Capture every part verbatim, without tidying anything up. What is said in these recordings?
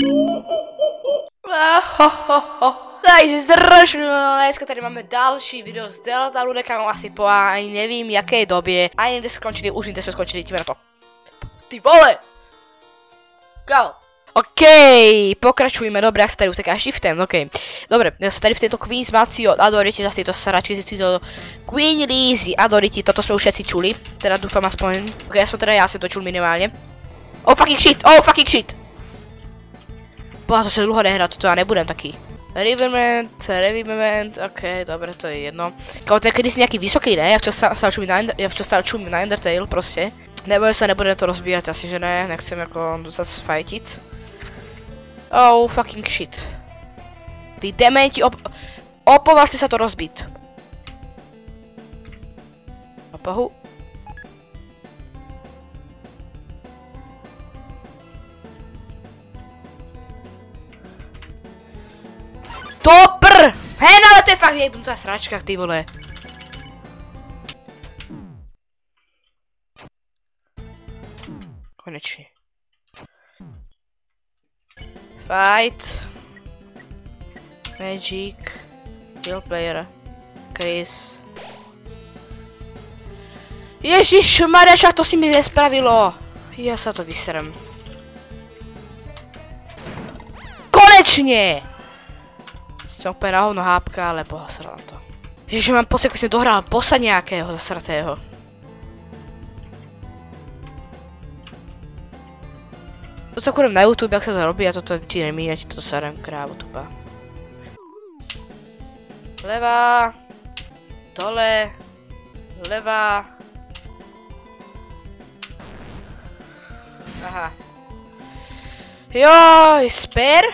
Takže zrušeno, dneska tady máme další video z Delta Ludeka, asi po ani nevím jaké době. Ani kde skončili, už kde jsme skončili, jdeme na to. Ty vole! Go! OK, pokračujeme, dobré, jak se tady uteká shiftem, OK. Dobre, ja som tady v tejto Queen's Macio, adoriti za tieto sračky, z týto Queen Lizzy, adoriti, toto sme už všetci čuli. Teda dúfam aspoň, OK, ja som teda, ja som to čul minimálne. Oh fucking shit, oh fucking shit! Boha, to sa dlho nehrá, toto ja nebudem taký. Riverman, Riverman, OK, dobre, to je jedno. Kámo, to je kedysi nejaký vysoký, ne? Ja včas sa čumím na, ja včas sa čumím na Undertale, proste. Nebojím sa, nebudem to rozbíjať, asi že ne, nechcem ako zase fajtiť. Oh, fucking shit. Vy dementi, op... opovažte sa to rozbiť. Opahu. Topr! Hej, no ale to je fakt jebnutá sračka, ty vole. Konečne. Fight. Magic. Kill player. Chris. Ježišmarja, však to si mi nespravilo. Ja sa to vyserem. Konečne! Som úplne na hovno hápka, ale boha sa na to. Ježiš, mám pocit, ako som dohral bossa nejakého zasratého. To sa kúrem na YouTube, jak sa to robí, a toto ti nemíňa, ti toto sarem krávu tupa. Levá. Dole. Levá. Aha. Joj, sper.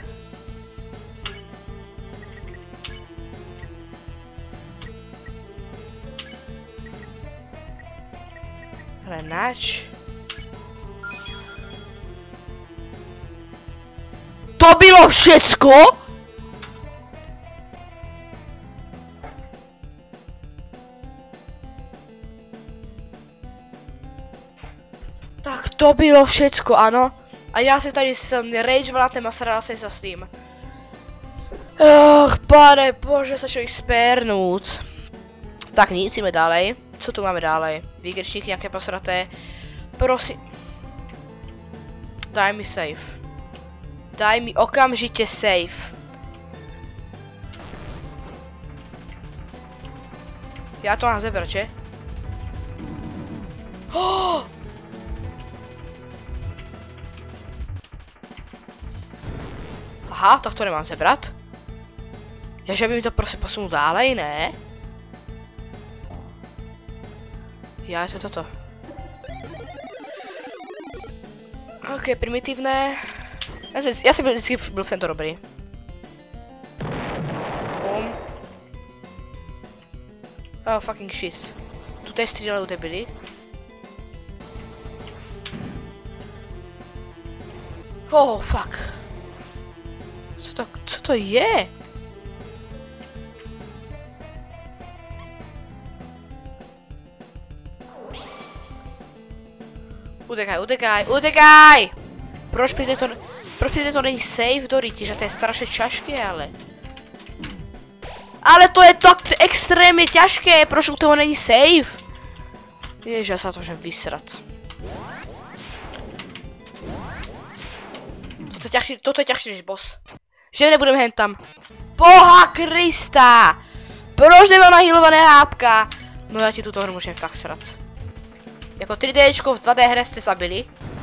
Hlenáč. To bylo všecko? Tak to bylo všecko, ano. A já se tady jsem rageval na tém a sral jsem se s tím. Och, pane bože, sa člověk spérnout. Tak nic, jdeme dálej. Co tu máme dálej? Výkričníky nějaké posraté. Prosím. Daj mi save. Daj mi okamžite save. Ja to mám zebrať, že? Oh! Aha, tak to nemám zebrať. Jaže by mi to prosím posunul dálej, ne? Ja, je to toto. Ok, primitívne. Ja, si, ja si vždycky byl v tento dobrý. Bum. Oh, fucking shit. Tu tady střídali u debily. Oh, fuck. Co to, co to je? Utekaj, utekaj, utekaj! Proč by to... Proč to není safe do ryti, že to je strašně ťažké, ale... Ale to je tak extrémně ťažké, proč u toho není safe? Ježiš, já se na to můžem vysrat. Toto je ťažší, toto je ťažší než boss. Že nebudem hen tam. Boha Krista! Proč nemám nahýlované hápka? No já ti tuto hru můžem fakt srat. Jako tři déčko v dva dé hře jste zabili.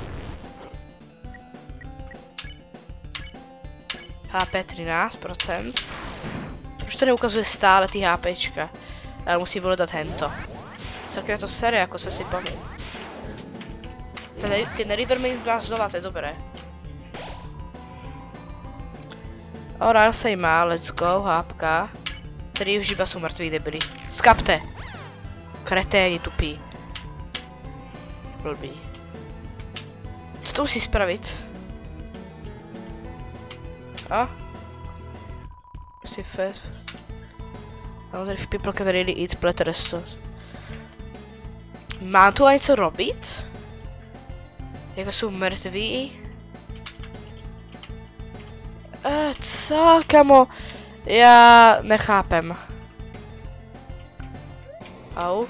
há pé třináct procent. Proč to neukazuje stále ty HPčka? Ale musí voledat hento. Celkem to sere, jako se si bavím. Ten, ten Riverman má znova, to je dobré. Oral se má, let's go, hápka. Tady už iba jsou mrtví debili. Skapte! Kreténi tupí. Blbý. Co to musí spravit? A? Si fast. I wonder if people can really eat splatter restaurants. Mám tu něco robit? Jako jsou mrtví? E, co, kamo? Já nechápem. Au.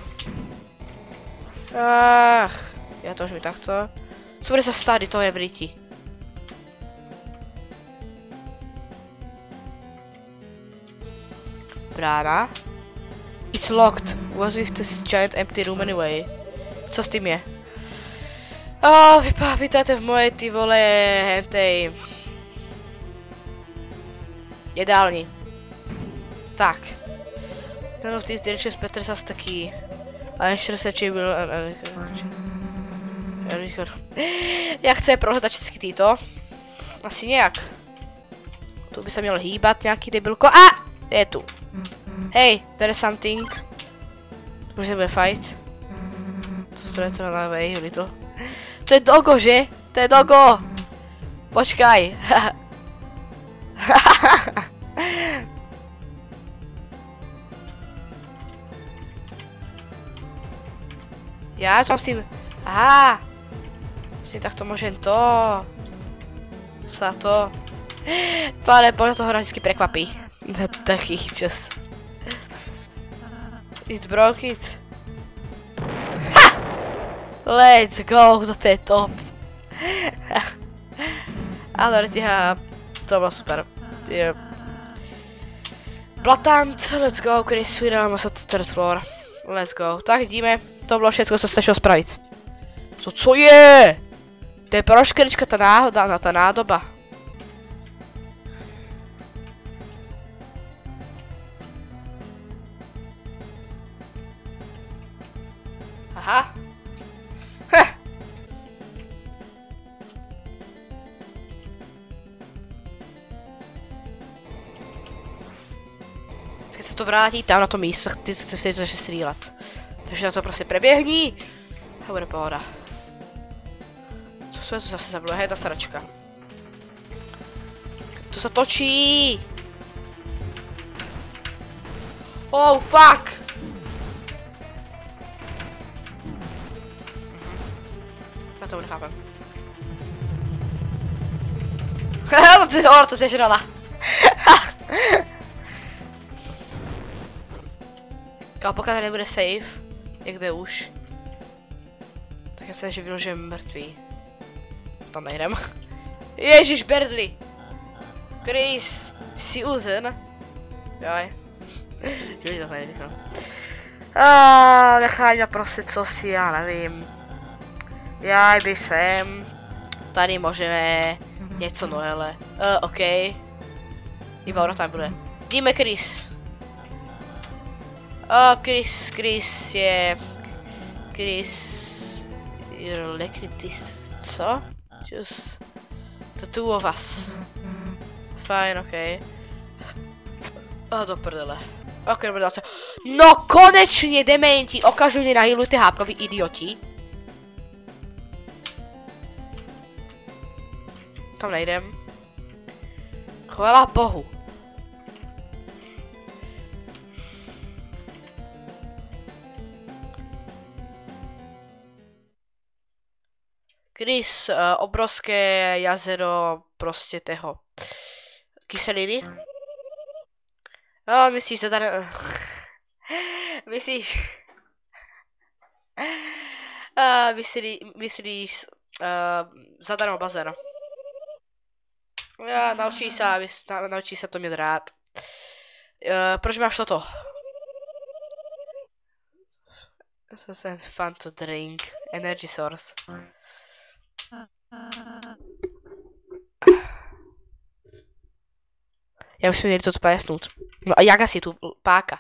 Ach, já to už mi takto. Co bude sa stát, to je v ryti? Brána. It's locked. Was with this giant empty room anyway. Co s tím je? Oh, vypá, vítajte v mojej, ty vole, hentej. Jedálni. Tak. None of these delicious petters are sticky. I'm sure that you will... Jak chce prohledat všechny týto? Asi nějak. Tu by se měl hýbat nějaký debilko. A! Je tu. Hey, there is something. Už se bude fight. To je to na way, little. To je dogo, že? To je dogo! Počkaj. Já čo s tým... Aha! S tým takto môžem to... Sa to... Pane bože, toho vždycky prekvapí. Takých čas. It's broke it. Ha! Let's go, to je top. Ale tiha... To bylo super. Yeah. Blatant, let's go, Chris, vydáme se to third floor. Let's go. Tak jdeme. To bylo všechno, co jste šel spravit. Co, co je? To je proškrička, ta náhoda, no, ta nádoba. Aha. Heh. Když se to vrátí tam na to místo, tak ty se si to začne střílet. Takže na to prostě preběhni. A bude pohoda. Co je to zase za vloha? Je ta sračka. To se točí. Oh fuck. Já to nechápem. Haha, to sežrala. Kámo, pokud tady nebude safe, jak jde už, tak já se že vyložím mrtvý. Tam nejdem. Ježíš, Berdly! Chris, jsi uzen? Jaj. Jde to nejde, no. Aaaa, nechaj mě prostě, co si, já nevím. Jaj, by sem. Tady můžeme něco Noele. Uh, OK. Iba ona tam bude. Jdeme, Chris. Oh, Chris, Chris je... Chris... You're like this... Co? Just... The two of us. Fajn, okej. Okay. Oh, do prdele. Ok, dobré, se. No konečně, dementi! Okažujte nahýlujte hápkovi, idioti. Tam nejdem. Chvala bohu. Chris, uh, obrovské jazero prostě toho kyseliny. No, myslíš, že tady... myslíš... uh, myslí, myslíš... Uh, zadarmo bazén. Já naučí se, na, naučí se to mít rád. Uh, proč máš toto? This is fun to drink. Energy source. Já musím měli to pojasnout. No a jak asi tu páka?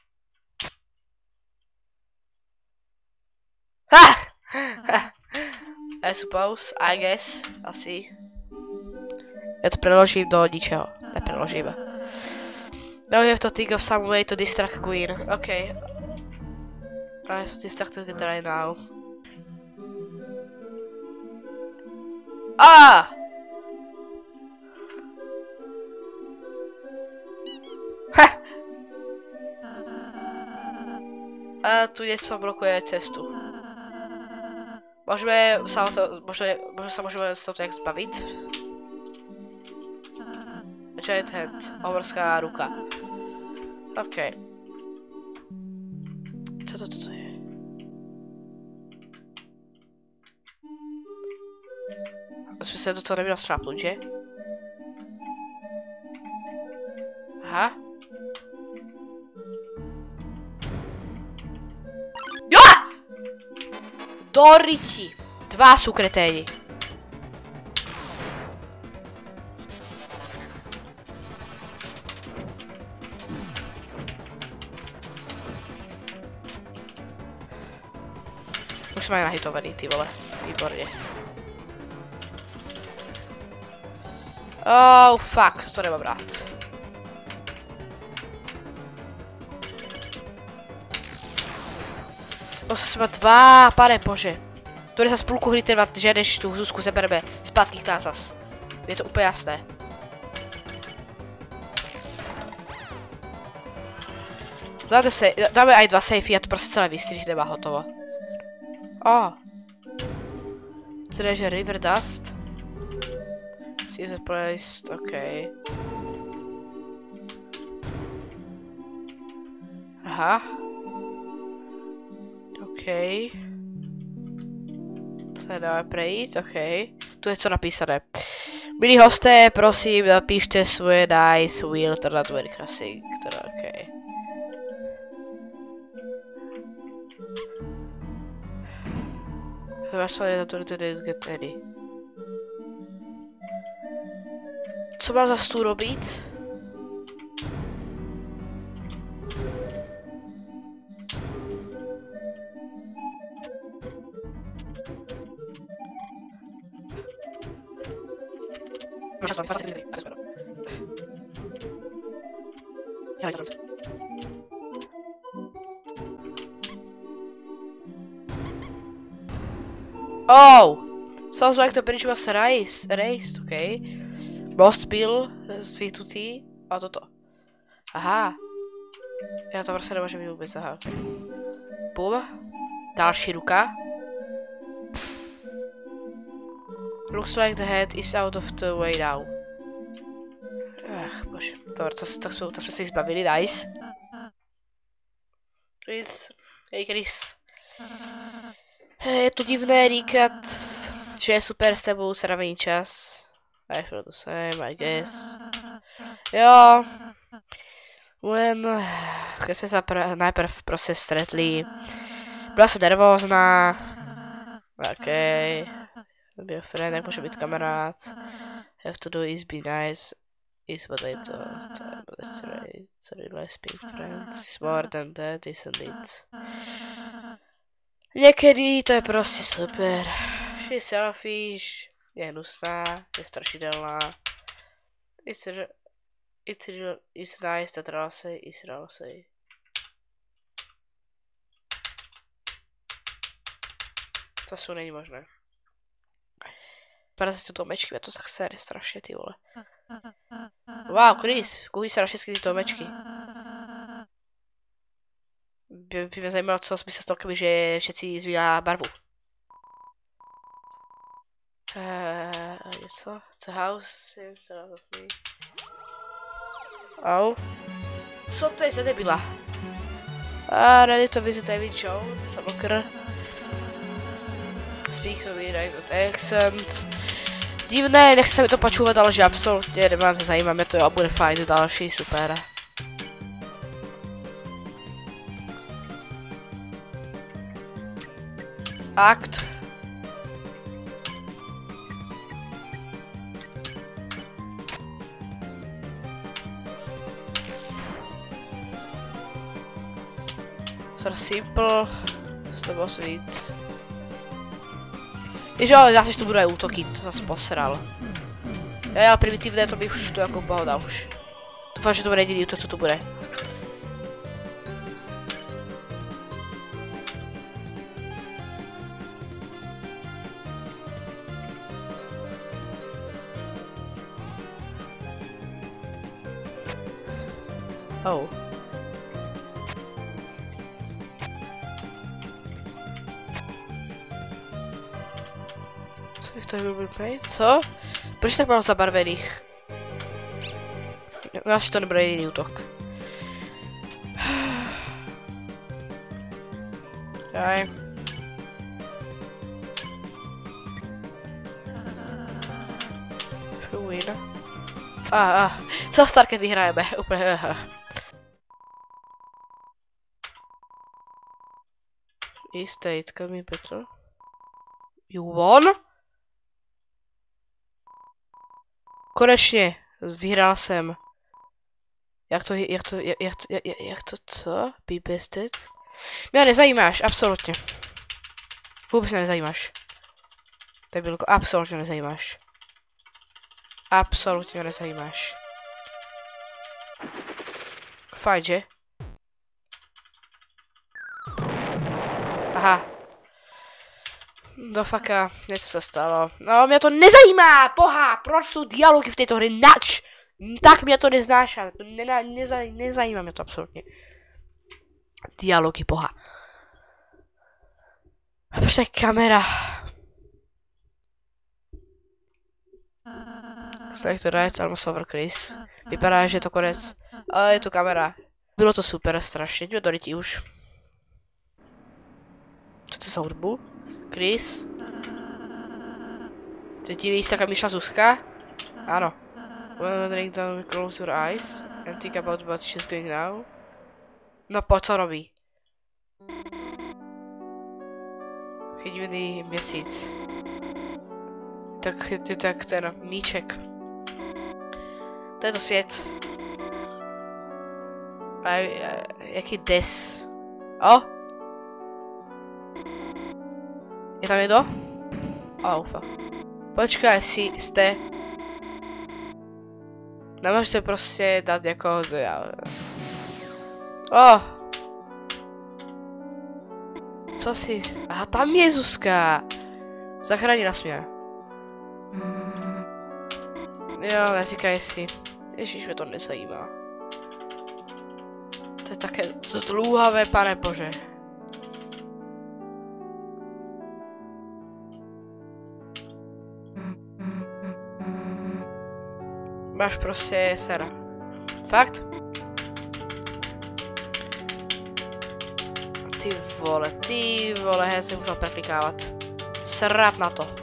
Ha! I suppose, I guess, asi. Já to preložím do ničeho. Nepreložíme. Now you have to think of some way to distract Queen. Okay. I have to distract her right now. Ah! Ha! A tu něco blokuje cestu. Můžeme se to, můžeme, můžeme se můžeme z toho jak zbavit. Giant hand. Obrovská ruka. OK. Co to toto je? Jsme se do toho neměl strápnout, že? Aha. Jo! Do ryti. Dva sú kreténi. Už jsme nahitovaný, ty vole. Výborně. Oh, fuck, to nemám rád. To se má dva, pane bože. To sa spolku hry trvá, že než tu Zuzku zebereme zpátky k nás zas. Je to úplně jasné. Dáme, se, dáme aj dva safey a to prostě celé vystřihneme a hotovo. Oh. Treasure River Dust. See the place, OK. Aha. OK. To je dáme prejít, OK. Tu je co napísané. Milí hosté, prosím, napíšte svoje nice wheel, to na Dwell Crossing, to OK. Sorry, that to didn't get any. Co mám za stůl robit? Oh! Sounds like the bridge was raised, raised, okay. Most bill svítutý a toto. Aha. Já to prostě nemůžu mít vůbec, aha. Pum. Další ruka. Looks like the head is out of the way now. Ach, bože. Dobre, to, to, to, to jsme se jich zbavili, nice. Chris. Hej, Chris. Je to divné říkat, že je super s tebou strávený čas. I feel the same, I guess. Jo. When... Když jsme se najprv prostě stretli. Byla jsem nervózná. OK. Be a friend, jak může být kamarád. Have to do is be nice. Is what I thought. But it's right. Sorry, let's be friends. It's more than that, isn't it? Někdy to je prostě super. She selfish, je hnusná, je strašidelná. It's, r it's, r it's nice that Ralsei is Ralsei. To jsou není možné. Parazit tu domečky, to tak série strašně, ty vole. Wow, Chris, kupují se na všechny ty domečky. By, by mě zajímalo, co by se stalo, že všetci zvíjá barvu. Uh, něco? The house is the of me. Au. Co to je za debila? Ah, ready to visit David Jones, locker. Speak to me right with accent. Divné, nechci se mi to počúvat, ale že absolutně nemá zajímá mě to, jo, bude fajn, další, super. Akt. Sort simple. To bylo víc. Ježo, zase tu budou útoky, to zase posral. Jo, ale primitivné to by už tu jako pohoda už. Doufám, že to bude jediný útok, co tu bude. Oh. Co bych to byl paint? Co? Proč tak málo zabarvených? asi to nebude jediný útok. Jaj. Win. Ah, ah. Co Star, keď vyhrajeme? Úplne. Uh. E-state, can be better. You won? Konečně, vyhrál jsem. Jak to, jak to, jak, jak to, jak, jak to, co? Be bested? Mě nezajímáš, absolutně. Vůbec mě nezajímáš. Debilko, absolutně nezajímáš. Absolutně mě nezajímáš. Fajn, že? Aha. Do faka, něco se stalo. No, mě to nezajímá, boha, proč jsou dialogy v této hry, nač? Tak mě to neznášá, to nena, neza, nezajímá mě to absolutně. Dialogy, boha. A proč je kamera? Tak to dá, almost over Chris. Vypadá, že je to konec. A je tu kamera. Bylo to super, strašně, jdeme do rytí už. Co to je za hudbu? Chris? Ty divíš se, kam vyšla Zuzka? Ano. When drink down, close your eyes and think about what she's going now. No po co robí? Chydivný měsíc. Tak je tak ten míček. To je to svět. A, a jaký des? O! Je tam někdo? O, ufa. Počkaj, si, jste. Nemůžete prostě dát jako... O! Co si... Aha, tam je Zuzka! Zachrání nás mě. Jo, neříkaj si. Ježíš, mě to nezajímá. To je také zdlouhavé, pane bože. Máš prostě sera. Fakt? Ty vole, ty vole, já jsem musel preklikávat. Srát na to.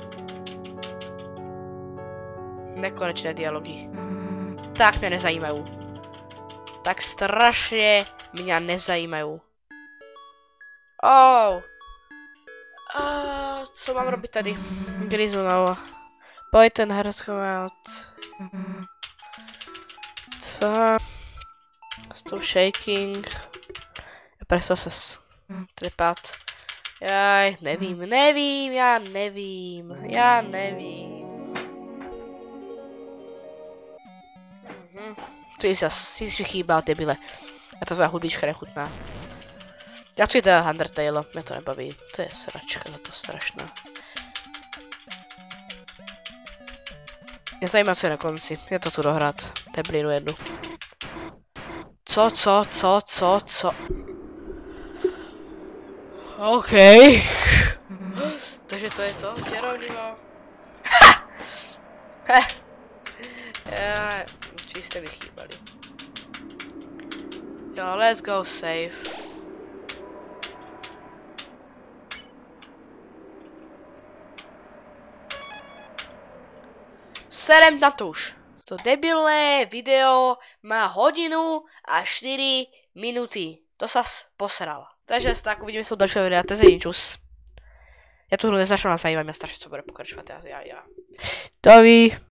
Nekonečné dialogy. Tak mě nezajímají. Tak strašně mě nezajímají. Oh. Ah, co mám robit tady? Grizu no. Pojď ten herec out. Co? S tou shaking. Presto se trepat. Jaj, nevím, nevím, já nevím, já nevím. Mhm. Ty si si chýbal, debile. A ta tvoja hudbička nechutná. Já chci teda Undertale, mě to nebaví. To je sračka, to je strašná. Mě zajímá, co je na konci. Je to tu dohrát. Teblinu jednu. Co, co, co, co, co? OK. Takže to je to, čarovnivo. Ha! Ha! Já, či jste vychýbali. Jo, let's go save. Serem na to už. To debilné video má hodinu a čtyři minuty. To sas posral. Takže tak uvidíme se u dalšího videa. To je čus. Já tu hru neznačil na zajímavě, strašně co bude pokračovat. Já, já, já. To ví.